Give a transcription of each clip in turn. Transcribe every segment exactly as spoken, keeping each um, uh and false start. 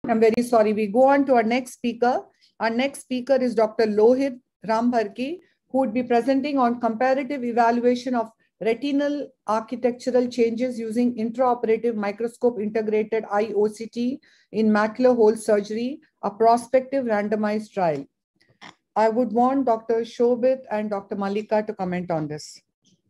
I'm very sorry. We go on to our next speaker. Our next speaker is Doctor Lohit Rambharki, who would be presenting on comparative evaluation of retinal architectural changes using intraoperative microscope integrated eye O C T in macular hole surgery, a prospective randomized trial. I would want Doctor Shobit and Doctor Malika to comment on this.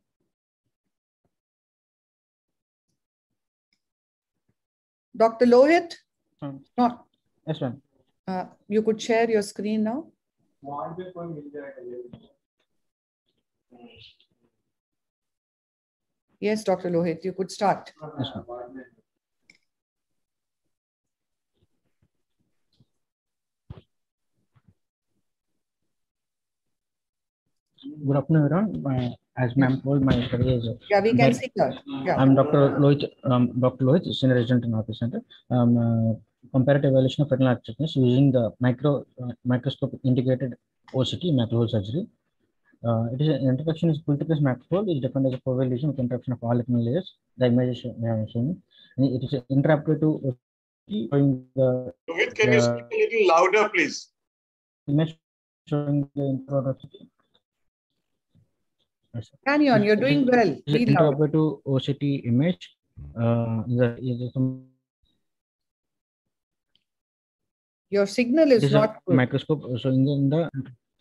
Doctor Lohit? Hmm. No. Yes, ma'am. Uh, you could share your screen now. Yes, Doctor Lohit, you could start. Yes, ma'am. Good afternoon, everyone. My, as ma'am told, my study is. Yeah, we can see her. Yeah. I'm Doctor Lohit, um, Doctor Lohit, Senior Resident in Office Center. Um, uh, comparative evaluation of retinal thickness using the micro uh, microscope integrated O C T macro hole surgery. Uh, it is an introduction is full thickness macro hole is defined as a foveal lesion with interaction of all retinal layers. The image is shown. It is intraoperative O C T showing the. Lohit, can you speak a little louder, please? Image showing the intraoperative. Carry on, you're doing well. Be loud. Intraoperative O C T image. Uh, the, is a, Your signal is not good. Microscope. So in the, in the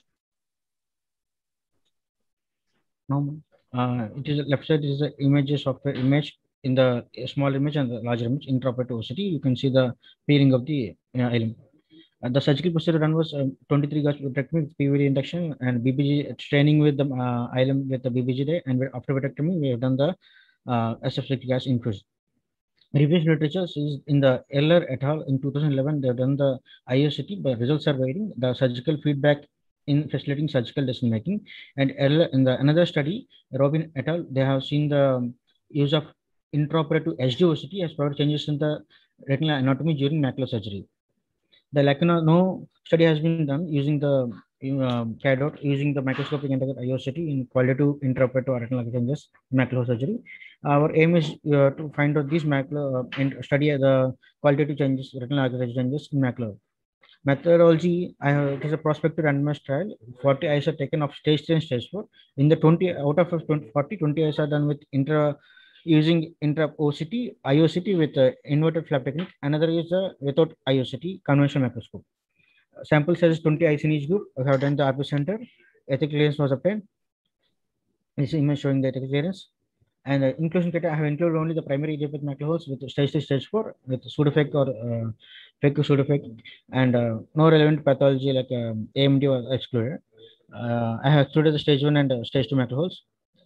no, uh, it is left side is the images of the image in the small image and the larger image intraoperative O C T. You can see the peeling of the uh, item. Uh, the surgical procedure done was um, twenty-three gauge vitrectomy with P V D induction and B B G training with the uh, item with the B B G day, and after vitrectomy we have done the uh, aseptic gas infusion. Reviewed literature is in the Eller et al. In two thousand eleven, they have done the I O C T, but results are varying. The surgical feedback in facilitating surgical decision making, and Eller, in the another study, Robin et al. They have seen the use of intraoperative H D O C T as per changes in the retinal anatomy during macular surgery. The Lacuna no study has been done using the uh, carried out using the microscopic integrated I O C T in qualitative intraoperative retinal changes in macular surgery. Our aim is uh, to find out these macular uh, and study the qualitative changes, retinal architecture changes in macular. Methodology, I have, it is a prospective randomized trial. forty eyes are taken of stage three and stage four. In the twenty out of twenty, forty, twenty eyes are done with intra using intra O C T, I O C T with uh, inverted flap technique. Another is uh, without I O C T, conventional microscope. Sample size is twenty eyes in each group. We have done the R P center. Ethical clearance was obtained. This image showing the ethical clearance. And uh, inclusion criteria, I have included only the primary idiopathic macular holes with stage three, stage four, with pseudofake or uh, fake pseudofake, and uh, no relevant pathology like um, A M D was excluded. Uh, I have excluded the stage one and uh, stage two macular holes.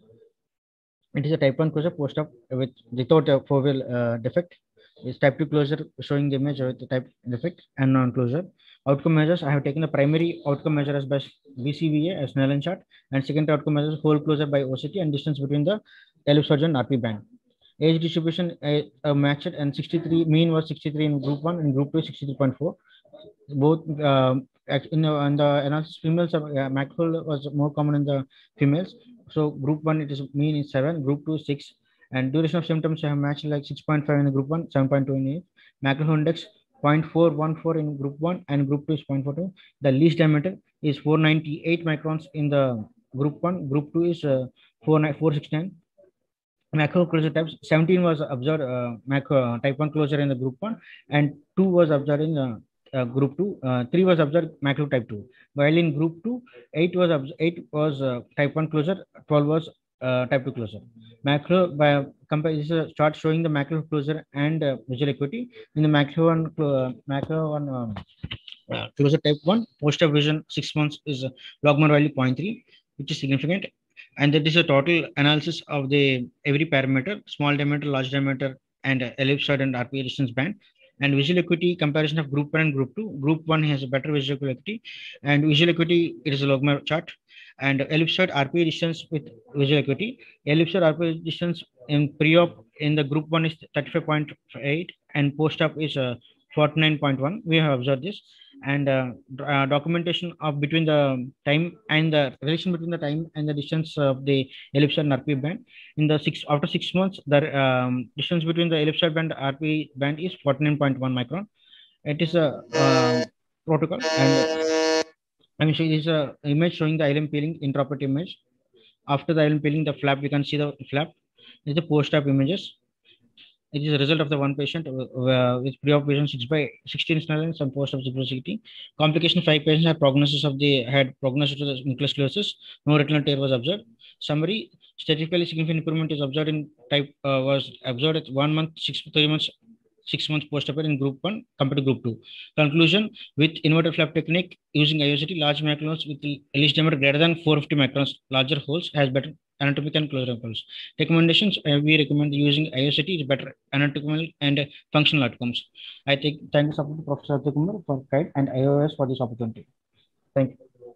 It is a type one closure post-op with without a foveal uh, defect. It's type two closure showing the image with the type defect and non-closure. Outcome measures, I have taken the primary outcome measure as by V C V A as Snellen chart, and second outcome measures hole closure by O C T and distance between the ellipsoid and R P band. Age distribution uh, uh, matched, and sixty-three mean was sixty-three in group one and group two sixty-three point four. Both uh, in, uh, in the analysis females uh, macro was more common in the females. So group one it is mean is seven, group two six, and duration of symptoms I have matched like six point five in the group one, seven point two in eight. Macro index zero point four one four in group one and group two is zero point four two. The least diameter is four ninety-eight microns in the group one, group two is uh, four sixty-nine. Macro closure types seventeen was observed uh, macro uh, type one closure in the group one, and two was observed in uh, uh, group two. Uh, three was observed macro type two. While in group two, eight was eight was uh, type one closure, twelve was uh, type two closure. Macro by compare this is a chart showing the macro closure and uh, visual acuity. In the macro one, uh, macro one um, uh, closure type one, post of vision six months is uh, logMAR value zero point three, which is significant. And that is a total analysis of the every parameter, small diameter, large diameter, and uh, ellipsoid and R P A distance band. And visual acuity comparison of group one and group two. Group one has a better visual acuity, and visual acuity it is a logMAR chart. And ellipsoid R P A distance with visual acuity. Ellipsoid R P A distance in pre-op in the group one is thirty-five point eight, and post-op is uh, forty-nine point one. We have observed this. And uh, uh, documentation of between the time and the relation between the time and the distance of the ellipsoid and R P band. In the six after six months, the um, distance between the ellipsoid band and R P band is forty-nine point one micron. It is a uh, protocol, and I mean, so it is a image showing the ileum peeling intraoperative image. After the ileum peeling, the flap, we can see the flap. This is the post-op images. It is a result of the one patient uh, with pre-op vision six by sixteen snellings and post-op zero sixty. Complication five patients had prognosis of the had prognosis to the nucleus sclerosis. No retinal tear was observed. Summary: statistically significant improvement is observed in type uh, was observed at one month, six three months, six months post-op in group one compared to group two. Conclusion: with inverted flap technique using I O C T, large macrones with least diameter greater than four hundred fifty microns, larger holes has better anatomic and closure outcomes. Recommendations: uh, we recommend using I O C T is better anatomical and functional outcomes. I think thank you to Professor Satya Kumar for guide and I O S for this opportunity. Thank you.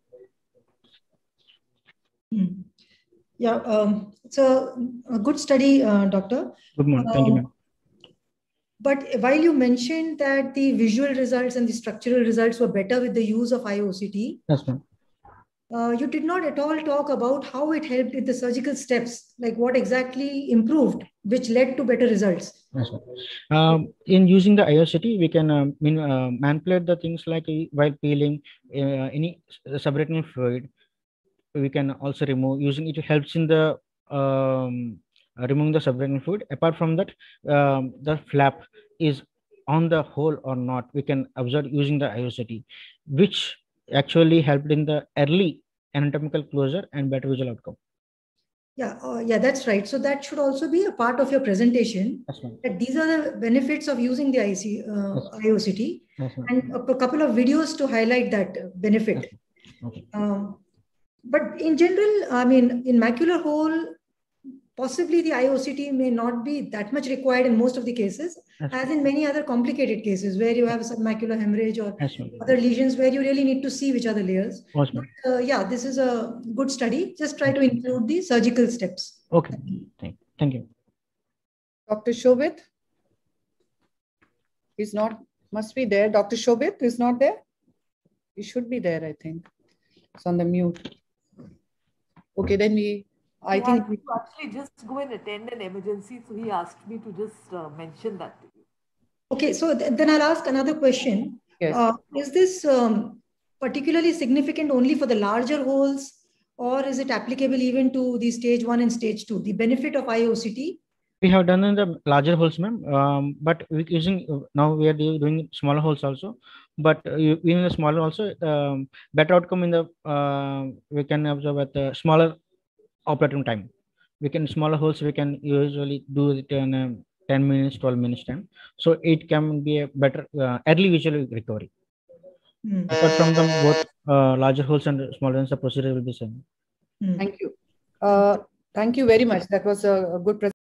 Hmm. Yeah, um, it's a, a good study, uh, Doctor. Good morning. Um, thank you, ma'am. But while you mentioned that the visual results and the structural results were better with the use of I O C T, yes, ma'am. Uh, you did not at all talk about how it helped with the surgical steps, like what exactly improved, which led to better results. Yes, um, in using the I O C T, we can uh, mean, uh, manipulate the things like uh, while peeling uh, any subretinal fluid. We can also remove using it helps in the um, removing the subretinal fluid. Apart from that, um, the flap is on the hole or not, we can observe using the I O C T, which actually helped in the early anatomical closure and better visual outcome. Yeah, uh, yeah, that's right. So that should also be a part of your presentation. Yes, that these are the benefits of using the I C, uh, yes. I O C T, yes, and a, a couple of videos to highlight that benefit. Yes, okay. Um, but in general, I mean, in macular hole, possibly the I O C T may not be that much required in most of the cases, yes, as in many other complicated cases where you have submacular hemorrhage or yes, other lesions where you really need to see which are the layers. Yes, but, uh, yeah, this is a good study. Just try to include the surgical steps. Okay, thank, thank you. Doctor Shobit is not, must be there. Doctor Shobit is not there. He should be there, I think. It's on the mute. Okay, then we, I he think. We actually just go and attend an emergency. So he asked me to just uh, mention that to you. Okay, so th then I'll ask another question. Yes. Uh, is this um, particularly significant only for the larger holes, or is it applicable even to the stage one and stage two, the benefit of I O C T? We have done in the larger holes, ma'am, um, but we using now we are doing smaller holes also. But uh, in the smaller also, um, better outcome in the uh, we can observe at the smaller operating time. We can smaller holes we can usually do it in um, ten minutes, twelve minutes time. So it can be a better uh, early visual recovery. Hmm. Apart from the both uh, larger holes and smaller ones, the procedure will be same. Thank you. Uh, thank you very much. That was a, a good presentation.